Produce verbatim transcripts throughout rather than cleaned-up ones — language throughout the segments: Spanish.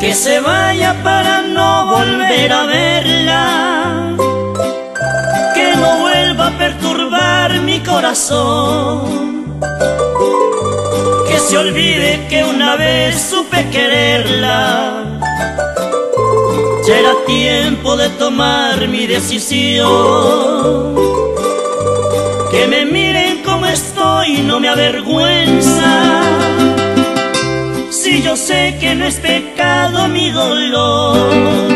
que se vaya para no volver a verla, que no vuelva a perturbar mi corazón, que se olvide que una vez supe quererla. Ya era tiempo de tomar mi decisión, que me miren como estoy no me avergüenza, si yo sé que no es pecado mi dolor.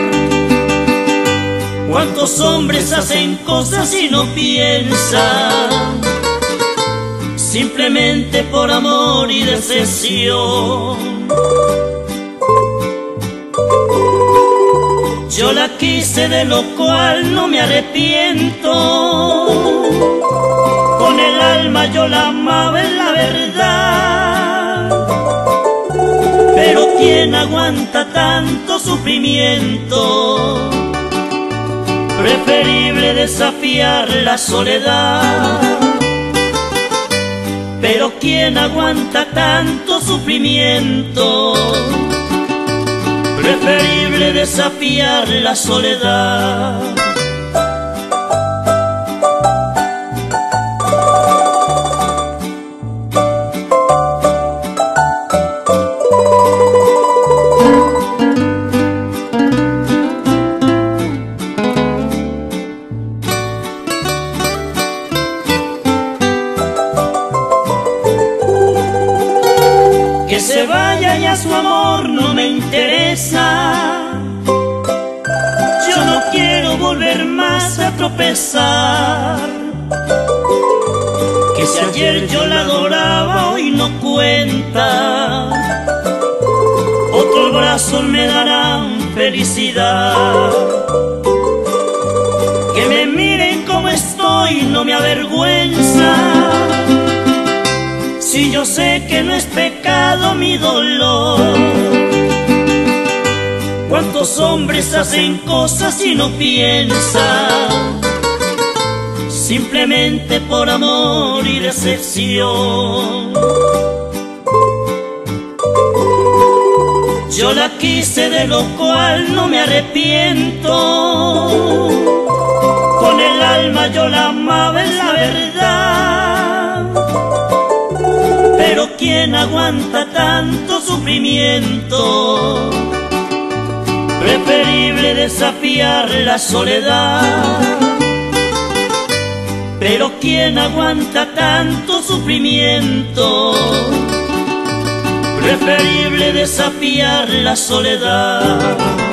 Cuántos hombres hacen cosas y no piensan, simplemente por amor y decepción. Yo la quise, de lo cual no me arrepiento, con el alma yo la amaba, en la verdad. Pero ¿quién aguanta tanto sufrimiento? Preferible desafiar la soledad. Pero ¿quién aguanta tanto sufrimiento? Preferible desafiar la soledad. Que se vaya y a su amor no me interesa. Yo no quiero volver más a tropezar. Que si ayer yo la adoraba, hoy no cuenta. Otros brazos me darán felicidad. Que me miren como estoy no me avergüenza, si yo sé que no es pecado mi dolor. Cuántos hombres hacen cosas y no piensan, simplemente por amor y decepción. Yo la quise, de lo cual no me arrepiento, con el alma yo la amaba, en la verdad. Pero ¿quién aguanta tanto sufrimiento? Preferible desafiar la soledad. Pero ¿quién aguanta tanto sufrimiento? Preferible desafiar la soledad.